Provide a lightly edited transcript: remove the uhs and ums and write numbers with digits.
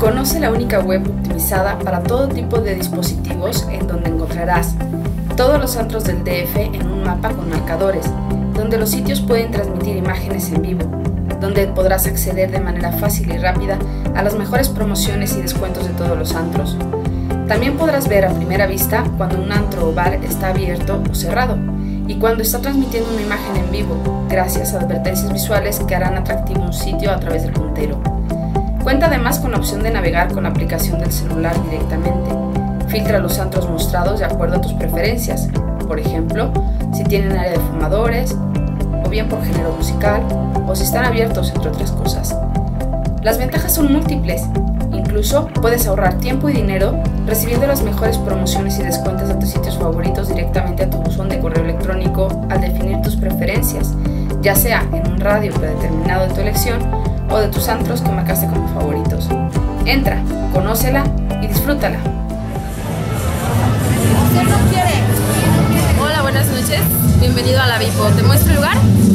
Conoce la única web optimizada para todo tipo de dispositivos, en donde encontrarás todos los antros del DF en un mapa con marcadores, donde los sitios pueden transmitir imágenes en vivo, donde podrás acceder de manera fácil y rápida a las mejores promociones y descuentos de todos los antros. También podrás ver a primera vista cuando un antro o bar está abierto o cerrado, y cuando está transmitiendo una imagen en vivo, gracias a advertencias visuales que harán atractivo un sitio a través del puntero. Cuenta además con la opción de navegar con la aplicación del celular directamente. Filtra los antros mostrados de acuerdo a tus preferencias, por ejemplo, si tienen área de fumadores, o bien por género musical, o si están abiertos, entre otras cosas. Las ventajas son múltiples. Incluso puedes ahorrar tiempo y dinero recibiendo las mejores promociones y descuentos de tus sitios favoritos directamente a tu buzón de correo electrónico al definir tus preferencias, ya sea en un radio predeterminado de tu elección o de tus antros que marcaste como favoritos. Entra, conócela y disfrútala. Hola, buenas noches. Bienvenido a la Vipo. ¿Te muestro el lugar?